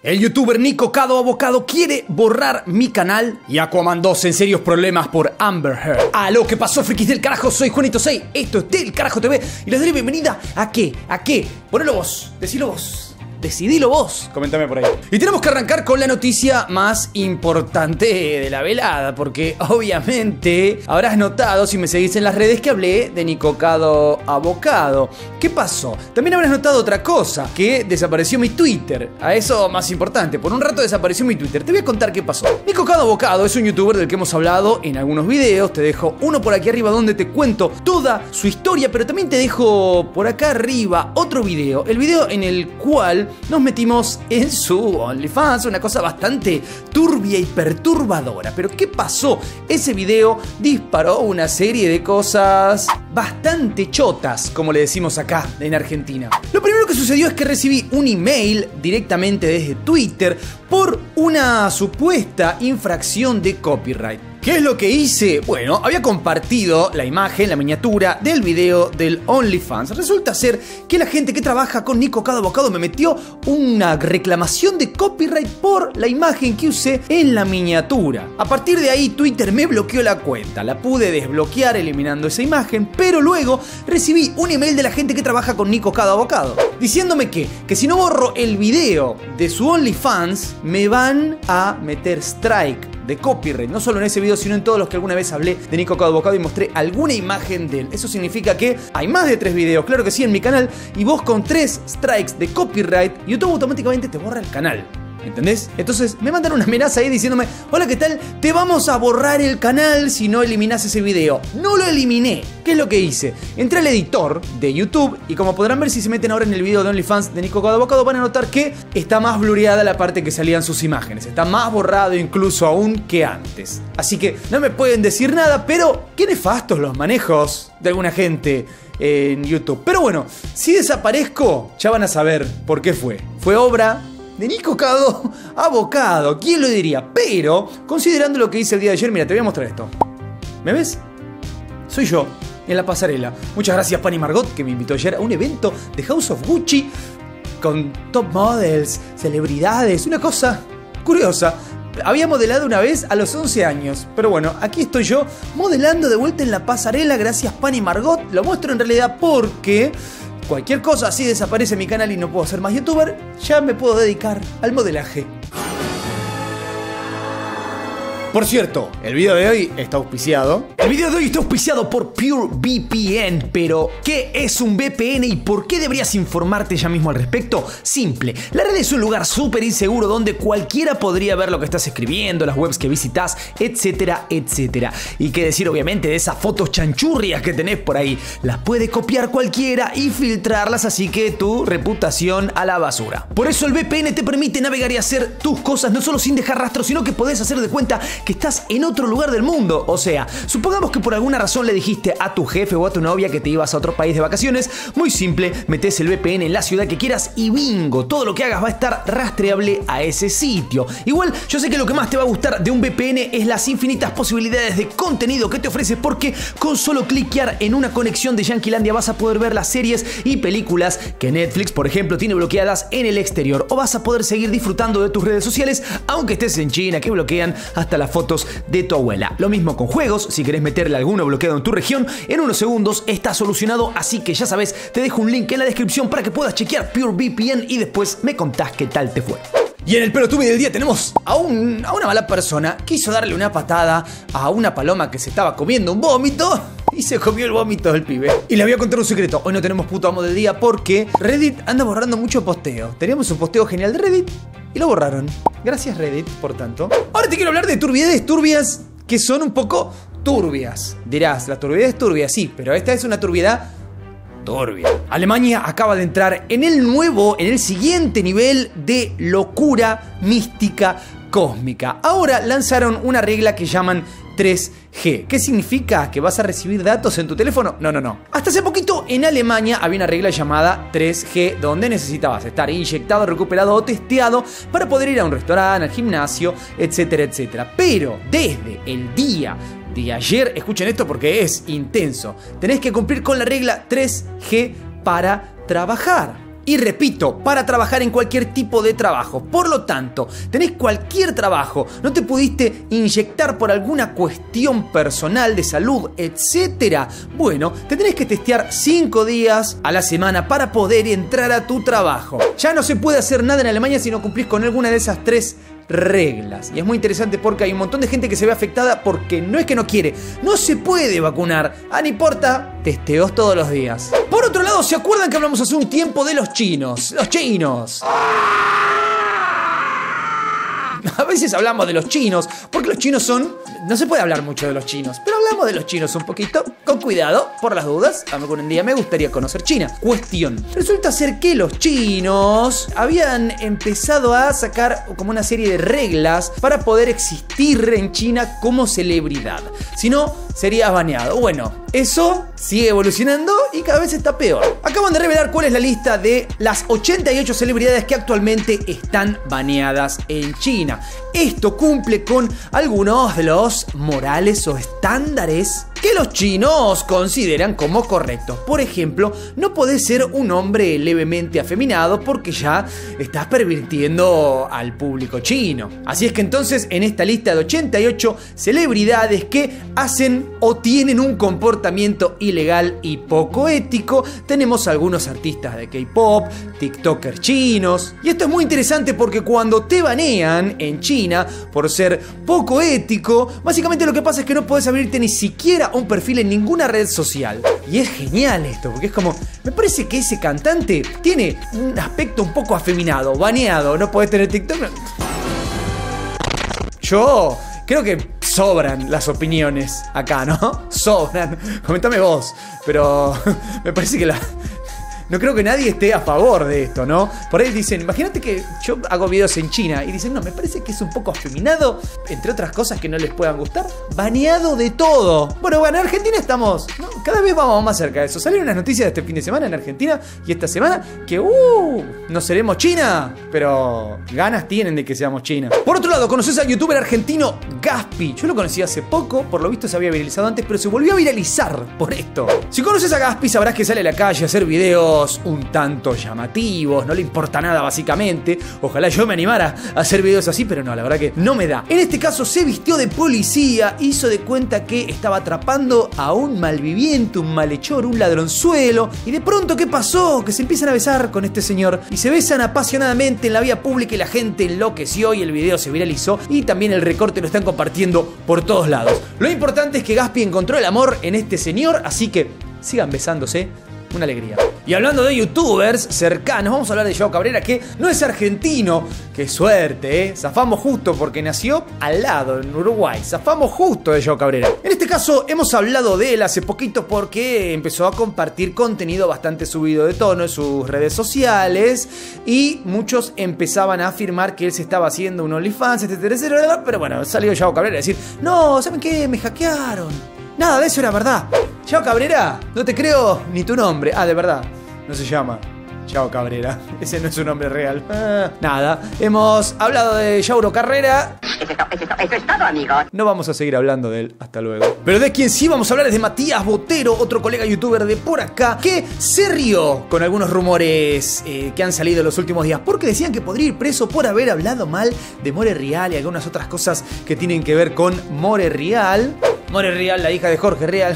El youtuber Nico Cado Abocado quiere borrar mi canal y Aquaman 2 en serios problemas por Amber Heard. Aló, ¿qué pasó, frikis del carajo? Soy Juanito 6, esto es Del Carajo TV y les doy la bienvenida ¿a qué? ¿A qué? Ponelo vos, decilo vos. Decidilo vos, comentame por ahí. Y tenemos que arrancar con la noticia más importante de la velada, porque obviamente habrás notado, si me seguís en las redes, que hablé de Nico Cado Abocado. ¿Qué pasó? También habrás notado otra cosa, que desapareció mi Twitter. A eso más importante, por un rato desapareció mi Twitter. Te voy a contar qué pasó. Nico Cado Abocado es un youtuber del que hemos hablado en algunos videos. Te dejo uno por aquí arriba donde te cuento toda su historia, pero también te dejo por acá arriba otro video. El video en el cual nos metimos en su OnlyFans, una cosa bastante turbia y perturbadora. Pero ¿qué pasó? Ese video disparó una serie de cosas bastante chotas, como le decimos acá en Argentina. Lo primero que sucedió es que recibí un email directamente desde Twitter por una supuesta infracción de copyright. ¿Qué es lo que hice? Bueno, había compartido la imagen, la miniatura del video del OnlyFans. Resulta ser que la gente que trabaja con Nico Cado Abocado me metió una reclamación de copyright por la imagen que usé en la miniatura. A partir de ahí, Twitter me bloqueó la cuenta. La pude desbloquear eliminando esa imagen, pero luego recibí un email de la gente que trabaja con Nico Cado Abocado diciéndome que si no borro el video de su OnlyFans, me van a meter strike de copyright, no solo en ese video, sino en todos los que alguna vez hablé de Nico Cado Abocado y mostré alguna imagen de él. Eso significa que hay más de 3 videos, claro que sí, en mi canal, y vos con 3 strikes de copyright, YouTube automáticamente te borra el canal. ¿Entendés? Entonces me mandan una amenaza ahí diciéndome: hola, ¿qué tal? Te vamos a borrar el canal si no eliminás ese video. No lo eliminé. ¿Qué es lo que hice? Entré al editor de YouTube y, como podrán ver si se meten ahora en el video de OnlyFans de Nico Cado Abocado, van a notar que está más blureada la parte que salían sus imágenes. Está más borrado incluso aún que antes. Así que no me pueden decir nada, pero qué nefastos los manejos de alguna gente en YouTube. Pero bueno, si desaparezco, ya van a saber por qué fue. Fue obra de Nico Cado Abocado, ¿quién lo diría? Pero, considerando lo que hice el día de ayer, mira, te voy a mostrar esto. ¿Me ves? Soy yo, en la pasarela. Muchas gracias, Pani Margot, que me invitó ayer a un evento de House of Gucci con top models, celebridades, una cosa curiosa. Había modelado una vez a los 11 años, pero bueno, aquí estoy yo modelando de vuelta en la pasarela, gracias, Pani Margot. Lo muestro en realidad porque cualquier cosa, así desaparece mi canal y no puedo ser más youtuber, ya me puedo dedicar al modelaje. Por cierto, el video de hoy está auspiciado. El video de hoy está auspiciado por PureVPN. Pero, ¿qué es un VPN y por qué deberías informarte ya mismo al respecto? Simple. La red es un lugar súper inseguro donde cualquiera podría ver lo que estás escribiendo, las webs que visitas, etcétera, etcétera. Y qué decir, obviamente, de esas fotos chanchurrias que tenés por ahí. Las puede copiar cualquiera y filtrarlas, así que tu reputación a la basura. Por eso el VPN te permite navegar y hacer tus cosas no solo sin dejar rastro, sino que podés hacer de cuenta que estás en otro lugar del mundo. O sea, supongamos que por alguna razón le dijiste a tu jefe o a tu novia que te ibas a otro país de vacaciones. Muy simple, metés el VPN en la ciudad que quieras y bingo, todo lo que hagas va a estar rastreable a ese sitio. Igual, yo sé que lo que más te va a gustar de un VPN es las infinitas posibilidades de contenido que te ofrece, porque con solo cliquear en una conexión de Yanquilandia vas a poder ver las series y películas que Netflix, por ejemplo, tiene bloqueadas en el exterior, o vas a poder seguir disfrutando de tus redes sociales aunque estés en China, que bloquean hasta las fotos de tu abuela. Lo mismo con juegos, si querés meterle alguno bloqueado en tu región, en unos segundos está solucionado, así que ya sabes, te dejo un link en la descripción para que puedas chequear PureVPN y después me contás qué tal te fue. Y en el Pelotubi del día tenemos a una mala persona que quiso darle una patada a una paloma que se estaba comiendo un vómito y se comió el vómito del pibe. Y les voy a contar un secreto: hoy no tenemos puto amo del día porque Reddit anda borrando mucho posteo. Teníamos un posteo genial de Reddit y lo borraron. Gracias, Reddit, por tanto. Ahora te quiero hablar de turbiedades turbias que son un poco turbias. Dirás, la turbiedad es turbia, sí, pero esta es una turbiedad turbia. Alemania acaba de entrar en el siguiente nivel de locura mística cósmica. Ahora lanzaron una regla que llaman 3G. ¿Qué significa? ¿Que vas a recibir datos en tu teléfono? No. Hasta hace poquito en Alemania había una regla llamada 3G, donde necesitabas estar inyectado, recuperado o testeado para poder ir a un restaurante, al gimnasio, etcétera, etcétera. Pero desde el día de ayer, escuchen esto porque es intenso, tenés que cumplir con la regla 3G para trabajar. Y repito, para trabajar en cualquier tipo de trabajo. Por lo tanto, tenés cualquier trabajo, no te pudiste inyectar por alguna cuestión personal de salud, etc. Bueno, te tenés que testear 5 días a la semana para poder entrar a tu trabajo. Ya no se puede hacer nada en Alemania si no cumplís con alguna de esas 3 reglas. Y es muy interesante porque hay un montón de gente que se ve afectada porque no es que no quiere, no se puede vacunar. No importa, testeos todos los días. Por otro lado, ¿se acuerdan que hablamos hace un tiempo de los chinos? Los chinos. A veces hablamos de los chinos, porque los chinos son... No se puede hablar mucho de los chinos, pero hablamos de los chinos un poquito, con cuidado, por las dudas. Algún día me gustaría conocer China. Cuestión. Resulta ser que los chinos habían empezado a sacar como una serie de reglas para poder existir en China como celebridad. Si no, serías baneado. Bueno, eso sigue evolucionando y cada vez está peor. Acaban de revelar cuál es la lista de las 88 celebridades que actualmente están baneadas en China. Esto cumple con algunos de los morales o estándares que los chinos consideran como correctos. Por ejemplo, no podés ser un hombre levemente afeminado porque ya estás pervirtiendo al público chino. Así es que entonces en esta lista de 88 celebridades que hacen o tienen un comportamiento ilegal y poco ético, tenemos algunos artistas de K-pop, tiktokers chinos. Y esto es muy interesante porque cuando te banean en China por ser poco ético, básicamente lo que pasa es que no podés abrirte ni siquiera un perfil en ninguna red social. Y es genial esto, porque es como, me parece que ese cantante tiene un aspecto un poco afeminado, baneado, no podés tener TikTok. Yo creo que sobran las opiniones acá, ¿no? Sobran. Comentame vos, pero me parece que no creo que nadie esté a favor de esto, ¿no? Por ahí dicen, imagínate que yo hago videos en China y dicen, no, me parece que es un poco afeminado, entre otras cosas que no les puedan gustar, baneado de todo. Bueno, en Argentina estamos, ¿no? Cada vez vamos más cerca de eso. Salieron unas noticias de este fin de semana en Argentina y esta semana que, no seremos China, pero ganas tienen de que seamos China. Por otro lado, ¿conoces al youtuber argentino Gaspi? Yo lo conocí hace poco, por lo visto se había viralizado antes, pero se volvió a viralizar por esto. Si conoces a Gaspi, sabrás que sale a la calle a hacer videos un tanto llamativos, no le importa nada básicamente. Ojalá yo me animara a hacer videos así, pero no, la verdad que no me da. En este caso se vistió de policía, hizo de cuenta que estaba atrapando a un malviviente, un malhechor, un ladronzuelo, y de pronto ¿qué pasó? Que se empiezan a besar con este señor y se besan apasionadamente en la vía pública y la gente enloqueció y el video se viralizó y también el recorte lo están compartiendo por todos lados. Lo importante es que Gaspi encontró el amor en este señor, así que sigan besándose. Una alegría. Y hablando de youtubers cercanos, vamos a hablar de Yao Cabrera, que no es argentino. ¡Qué suerte, eh! Zafamos justo porque nació al lado, en Uruguay. Zafamos justo de Yao Cabrera. En este caso, hemos hablado de él hace poquito porque empezó a compartir contenido bastante subido de tono en sus redes sociales. Y muchos empezaban a afirmar que él se estaba haciendo un OnlyFans, etcétera, etcétera. Pero bueno, salió Yao Cabrera a decir, no, ¿saben qué? Me hackearon. Nada de eso era verdad. Yao Cabrera, no te creo ni tu nombre. Ah, de verdad, no se llama Yao Cabrera. Ese no es su nombre real. Nada, hemos hablado de Yauro Carrera. Eso es todo, amigo. No vamos a seguir hablando de él, hasta luego. Pero de quien sí vamos a hablar es de Matías Botero, otro colega youtuber de por acá, que se rió con algunos rumores que han salido en los últimos días, porque decían que podría ir preso por haber hablado mal de More Real y algunas otras cosas que tienen que ver con More Real. More Real, la hija de Jorge Real.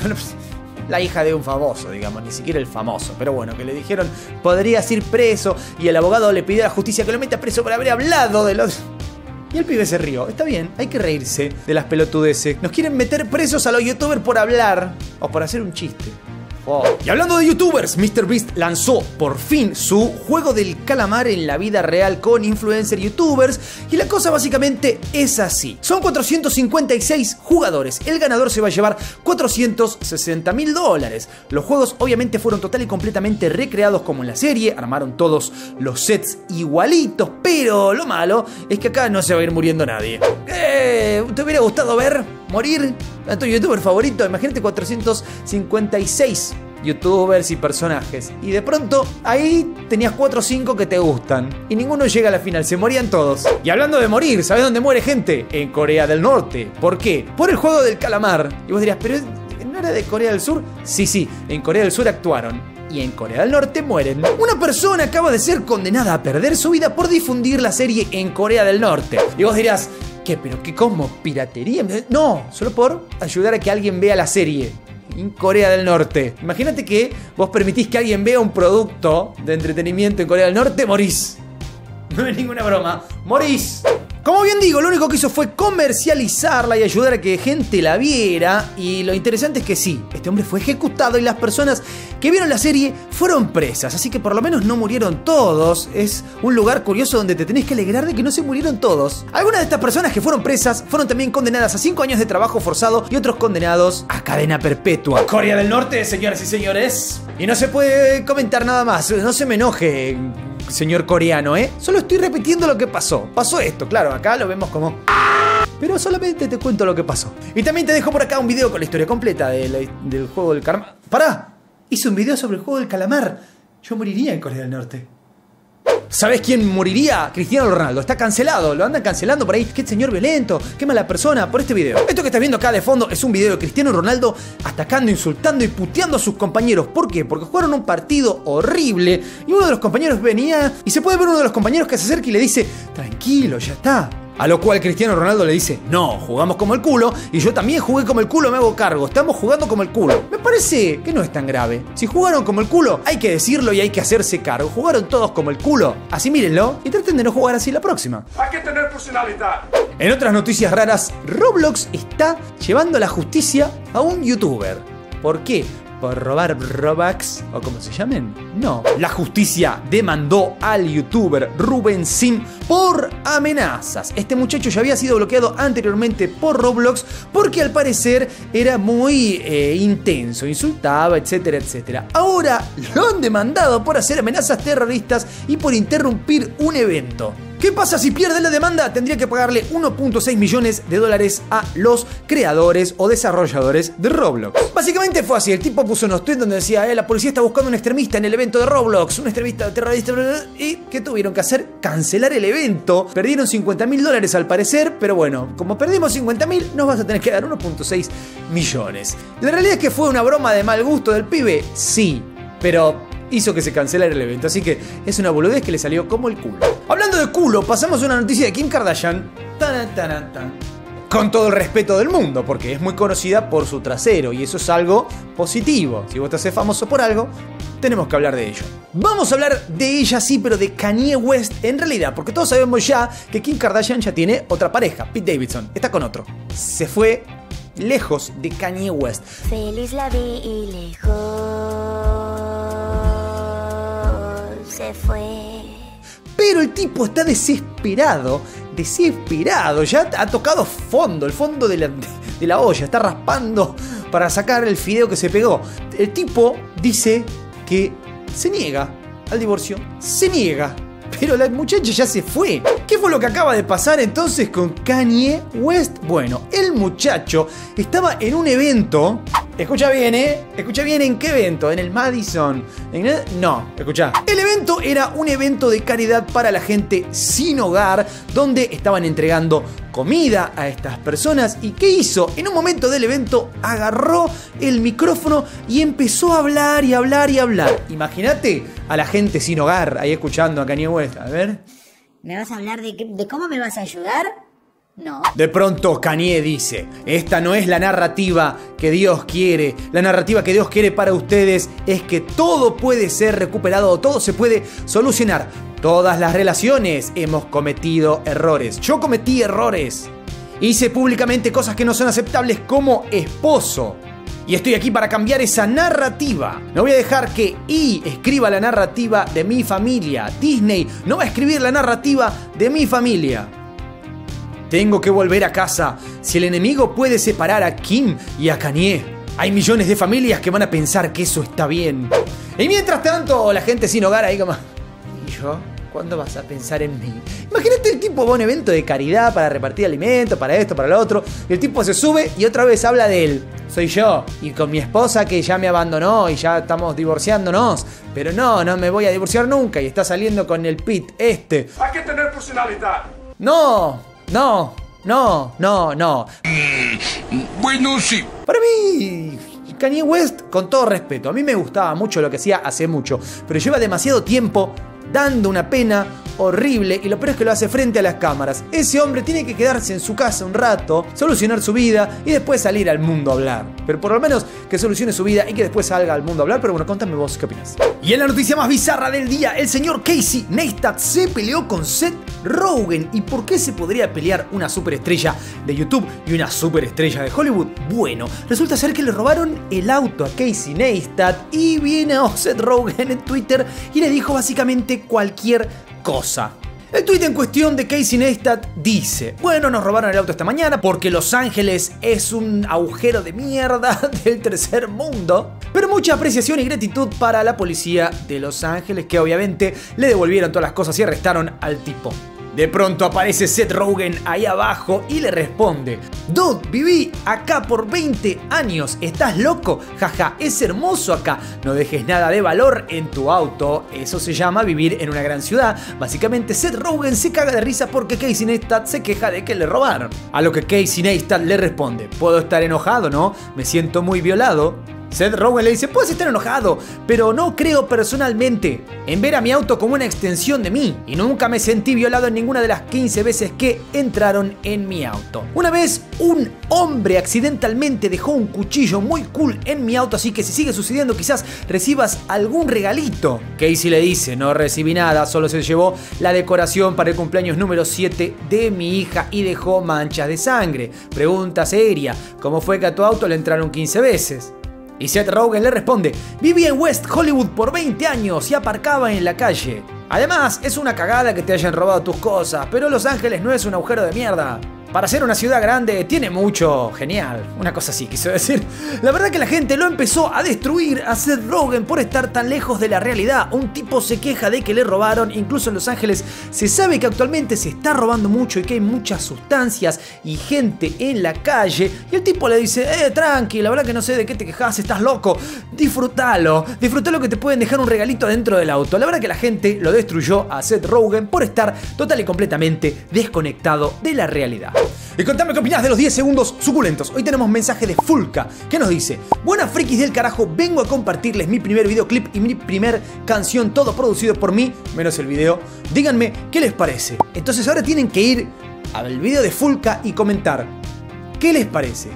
La hija de un famoso, digamos, ni siquiera el famoso. Pero bueno, que le dijeron, podrías ir preso. Y el abogado le pidió a la justicia que lo meta preso por haber hablado de los... Y el pibe se rió. Está bien, hay que reírse de las pelotudeces. Nos quieren meter presos a los youtubers por hablar o por hacer un chiste. Oh. Y hablando de youtubers, MrBeast lanzó por fin su juego del calamar en la vida real con influencer youtubers. Y la cosa básicamente es así. Son 456 jugadores. El ganador se va a llevar $460.000. Los juegos obviamente fueron total y completamente recreados como en la serie. Armaron todos los sets igualitos. Pero lo malo es que acá no se va a ir muriendo nadie. ¿Te hubiera gustado ver morir a tu youtuber favorito? Imagínate 456 youtubers y personajes. Y de pronto ahí tenías 4 o 5 que te gustan. Y ninguno llega a la final, se morían todos. Y hablando de morir, ¿sabes dónde muere gente? En Corea del Norte. ¿Por qué? Por el juego del calamar. Y vos dirías, ¿pero no era de Corea del Sur? Sí, en Corea del Sur actuaron y en Corea del Norte mueren. Una persona acaba de ser condenada a perder su vida por difundir la serie en Corea del Norte. Y vos dirás, ¿qué? ¿Pero qué como? ¿Piratería? No, solo por ayudar a que alguien vea la serie en Corea del Norte. Imagínate que vos permitís que alguien vea un producto de entretenimiento en Corea del Norte, morís. No es ninguna broma, morís. Como bien digo, lo único que hizo fue comercializarla y ayudar a que gente la viera. Y lo interesante es que sí, este hombre fue ejecutado y las personas que vieron la serie fueron presas. Así que por lo menos no murieron todos. Es un lugar curioso donde te tenés que alegrar de que no se murieron todos. Algunas de estas personas que fueron presas fueron también condenadas a 5 años de trabajo forzado y otros condenados a cadena perpetua. Corea del Norte, señoras y señores. Y no se puede comentar nada más. No se me enoje, señor coreano, Solo estoy repitiendo lo que pasó. Pasó esto, claro, acá lo vemos como... Pero solamente te cuento lo que pasó. Y también te dejo por acá un video con la historia completa del juego del calamar. ¡Pará! Hice un video sobre el juego del calamar. Yo moriría en Corea del Norte. ¿Sabés quién moriría? Cristiano Ronaldo. Está cancelado, lo andan cancelando por ahí. Qué señor violento, qué mala persona por este video. Esto que estás viendo acá de fondo es un video de Cristiano Ronaldo atacando, insultando y puteando a sus compañeros. ¿Por qué? Porque jugaron un partido horrible y uno de los compañeros venía y se puede ver uno de los compañeros que se acerca y le dice, tranquilo, ya está. A lo cual Cristiano Ronaldo le dice, no, jugamos como el culo y yo también jugué como el culo, me hago cargo, estamos jugando como el culo. Me parece que no es tan grave. Si jugaron como el culo, hay que decirlo y hay que hacerse cargo. Jugaron todos como el culo, así mírenlo y traten de no jugar así la próxima. Hay que tener personalidad. En otras noticias raras, Roblox está llevando la justicia a un youtuber. ¿Por qué? ¿Por robar Robux? ¿O como se llamen? No. La justicia demandó al youtuber Rubén Sim por amenazas. Este muchacho ya había sido bloqueado anteriormente por Roblox porque al parecer era muy intenso, insultaba, etcétera, etcétera. Ahora lo han demandado por hacer amenazas terroristas y por interrumpir un evento. ¿Qué pasa si pierde la demanda? Tendría que pagarle 1.6 millones de dólares a los creadores o desarrolladores de Roblox. Básicamente fue así, el tipo puso unos tweets donde decía, la policía está buscando un extremista en el evento de Roblox, un extremista terrorista, y ¿qué tuvieron que hacer? Cancelar el evento. Perdieron 50.000 dólares al parecer, pero bueno, como perdimos 50.000, nos vas a tener que dar 1.6 millones. La realidad es que fue una broma de mal gusto del pibe, sí, pero hizo que se cancelara el evento, así que es una boludez que le salió como el culo. Hablando de culo, pasamos a una noticia de Kim Kardashian. Con todo el respeto del mundo, porque es muy conocida por su trasero y eso es algo positivo. Si vos te haces famoso por algo, tenemos que hablar de ello. Vamos a hablar de ella, sí, pero de Kanye West en realidad, porque todos sabemos ya que Kim Kardashian ya tiene otra pareja, Pete Davidson, está con otro. Se fue lejos de Kanye West. Feliz la vi y lejos se fue. Pero el tipo está desesperado, ya ha tocado fondo, el fondo de la olla, está raspando para sacar el fideo que se pegó. El tipo dice que se niega al divorcio, se niega, pero la muchacha ya se fue. ¿Qué fue lo que acaba de pasar entonces con Kanye West? Bueno, el muchacho estaba en un evento. Escucha bien, Escucha bien, ¿en qué evento? ¿En el Madison? No, escucha. El evento era un evento de caridad para la gente sin hogar, donde estaban entregando comida a estas personas. ¿Y qué hizo? En un momento del evento agarró el micrófono y empezó a hablar y hablar y hablar. Imagínate a la gente sin hogar ahí escuchando a Kanye West. A ver. ¿Me vas a hablar de cómo me vas a ayudar? No. De pronto Kanye dice, esta no es la narrativa que Dios quiere. La narrativa que Dios quiere para ustedes es que todo puede ser recuperado, todo se puede solucionar. Todas las relaciones hemos cometido errores. Yo cometí errores. Hice públicamente cosas que no son aceptables como esposo. Y estoy aquí para cambiar esa narrativa. No voy a dejar que E escriba la narrativa de mi familia. Disney no va a escribir la narrativa de mi familia. Tengo que volver a casa. Si el enemigo puede separar a Kim y a Kanye, hay millones de familias que van a pensar que eso está bien. Y mientras tanto, la gente sin hogar ahí como... ¿Y yo? ¿Cuándo vas a pensar en mí? Imagínate, el tipo va a un evento de caridad para repartir alimentos, para esto, para lo otro. Y el tipo se sube y otra vez habla de él. Soy yo. Y con mi esposa que ya me abandonó y ya estamos divorciándonos. Pero no me voy a divorciar nunca. Y está saliendo con el Pete este. Hay que tener personalidad. No. Bueno, sí. Para mí, Kanye West, con todo respeto, a mí me gustaba mucho lo que hacía hace mucho, pero lleva demasiado tiempo dando una pena horrible y lo peor es que lo hace frente a las cámaras. Ese hombre tiene que quedarse en su casa un rato, solucionar su vida y después salir al mundo a hablar. Pero por lo menos que solucione su vida y que después salga al mundo a hablar. Pero bueno, contame vos qué opinas. Y en la noticia más bizarra del día, el señor Casey Neistat se peleó con Seth Rogen. ¿Y por qué se podría pelear una superestrella de YouTube y una superestrella de Hollywood? Bueno, resulta ser que le robaron el auto a Casey Neistat y viene a Seth Rogen en Twitter y le dijo básicamente cualquier cosa. El tuit en cuestión de Casey Neistat dice: bueno, nos robaron el auto esta mañana porque Los Ángeles es un agujero de mierda del tercer mundo. Pero mucha apreciación y gratitud para la policía de Los Ángeles, que obviamente le devolvieron todas las cosas y arrestaron al tipo. De pronto aparece Seth Rogen ahí abajo y le responde: dude, viví acá por 20 años, ¿estás loco? Jaja, es hermoso acá, no dejes nada de valor en tu auto, eso se llama vivir en una gran ciudad. Básicamente Seth Rogen se caga de risa porque Casey Neistat se queja de que le robaron. A lo que Casey Neistat le responde: puedo estar enojado, ¿no? Me siento muy violado. Seth Rogen le dice: puedes estar enojado, pero no creo personalmente en ver a mi auto como una extensión de mí, y nunca me sentí violado en ninguna de las 15 veces que entraron en mi auto. Una vez un hombre accidentalmente dejó un cuchillo muy cool en mi auto, así que si sigue sucediendo quizás recibas algún regalito. Casey le dice: no recibí nada, solo se llevó la decoración para el cumpleaños número 7 de mi hija y dejó manchas de sangre. Pregunta seria: ¿cómo fue que a tu auto le entraron 15 veces? Y Seth Rogen le responde: viví en West Hollywood por 20 años y aparcaba en la calle. Además, es una cagada que te hayan robado tus cosas, pero Los Ángeles no es un agujero de mierda. Para ser una ciudad grande tiene mucho, genial, una cosa así quiso decir. La verdad que la gente lo empezó a destruir a Seth Rogen por estar tan lejos de la realidad. Un tipo se queja de que le robaron, incluso en Los Ángeles se sabe que actualmente se está robando mucho y que hay muchas sustancias y gente en la calle. Y el tipo le dice: tranqui, la verdad que no sé de qué te quejas, estás loco, disfrútalo que te pueden dejar un regalito dentro del auto. La verdad que la gente lo destruyó a Seth Rogen por estar total y completamente desconectado de la realidad. Y contame qué opinás de los 10 segundos suculentos. Hoy tenemos mensaje de Fulka que nos dice: buenas frikis del carajo, vengo a compartirles mi primer videoclip y mi primer canción, todo producido por mí, menos el video. Díganme qué les parece. Entonces ahora tienen que ir al video de Fulka y comentar qué les parece.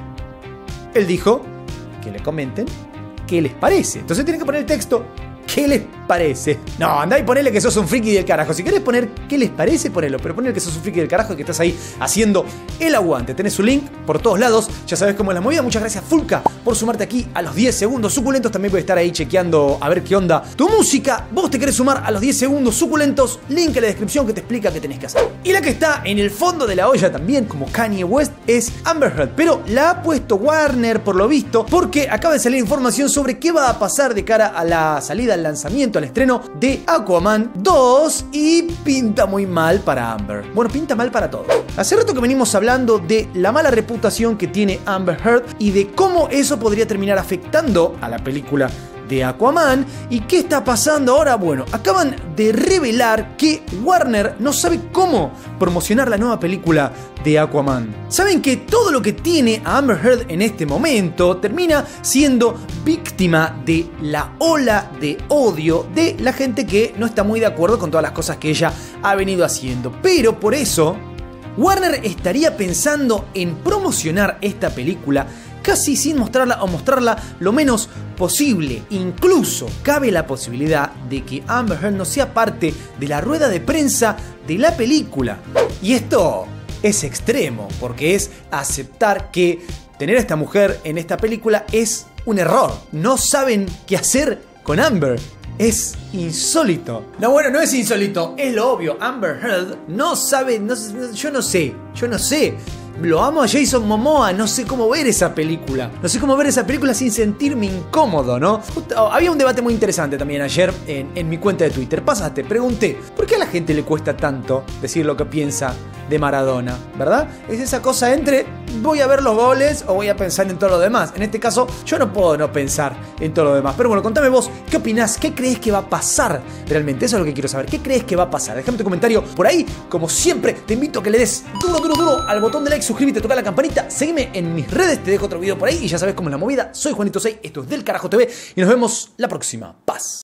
Él dijo que le comenten qué les parece. Entonces tienen que poner el texto ¿qué les parece? No, andá y ponele que sos un friki del carajo. Si querés poner ¿qué les parece? Ponelo. Pero ponele que sos un friki del carajo y que estás ahí haciendo el aguante. Tenés su link por todos lados. Ya sabés cómo es la movida. Muchas gracias, Fulka, por sumarte aquí a los 10 segundos suculentos. También voy a estar ahí chequeando a ver qué onda tu música. Vos te querés sumar a los 10 segundos suculentos. Link en la descripción que te explica qué tenés que hacer. Y la que está en el fondo de la olla también, como Kanye West, es Amber Heard. Pero la ha puesto Warner, por lo visto, porque acaba de salir información sobre qué va a pasar de cara a la salida, al lanzamiento, al estreno de Aquaman 2 y pinta muy mal para Amber. Bueno, pinta mal para todos. Hace rato que venimos hablando de la mala reputación que tiene Amber Heard y de cómo eso podría terminar afectando a la película de Aquaman. ¿Y qué está pasando ahora? Bueno, acaban de revelar que Warner no sabe cómo promocionar la nueva película de Aquaman. Saben que todo lo que tiene a Amber Heard en este momento termina siendo víctima de la ola de odio de la gente que no está muy de acuerdo con todas las cosas que ella ha venido haciendo. Pero por eso Warner estaría pensando en promocionar esta película casi sin mostrarla o mostrarla lo menos posible. Incluso cabe la posibilidad de que Amber Heard no sea parte de la rueda de prensa de la película. Y esto es extremo, porque es aceptar que tener a esta mujer en esta película es un error. No saben qué hacer con Amber. Es insólito. No, bueno, no es insólito, es lo obvio. Amber Heard no sabe, yo no sé. Lo amo a Jason Momoa, no sé cómo ver esa película. No sé cómo ver esa película sin sentirme incómodo, ¿no? Había un debate muy interesante también ayer en mi cuenta de Twitter. Pasaste, pregunté, ¿por qué a la gente le cuesta tanto decir lo que piensa de Maradona, ¿verdad? Es esa cosa entre voy a ver los goles o voy a pensar en todo lo demás. En este caso, yo no puedo no pensar en todo lo demás. Pero bueno, contame vos, ¿qué opinás? ¿Qué crees que va a pasar realmente? Eso es lo que quiero saber. ¿Qué crees que va a pasar? Déjame tu comentario por ahí. Como siempre, te invito a que le des duro al botón de like, suscríbete, toca la campanita, seguime en mis redes, te dejo otro video por ahí y ya sabes cómo es la movida. Soy Juanito 6, esto es Del Carajo TV y nos vemos la próxima. Paz.